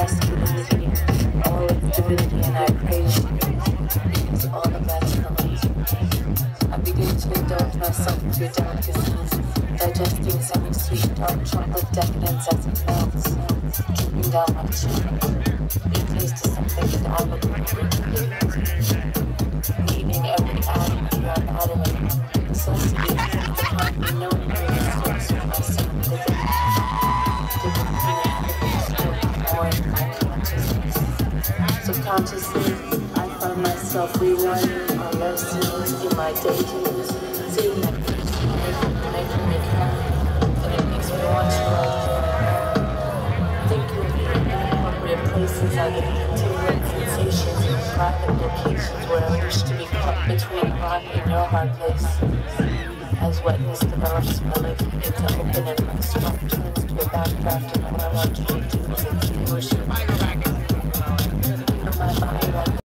masculinity, all its divinity, and I praise you because all of that's coming. I begin to indulge myself with your delicacies, digesting semi-sweet dark chocolate decadence as it melts, dripping down my chin. It tastes of something that I would eating every atom of your anatomy, associated with the kind known ingredient source for myself within Subconsciously, I find myself rewinding our love scenes in my daydreams, seeing that making me happy, and it makes me want to think of you in inappropriate places. I get tingling sensations in private locations where I wish to be caught between a rock and your hard place. As wetness develops my life into open and my spark turns to a backdraft, and all I want to do is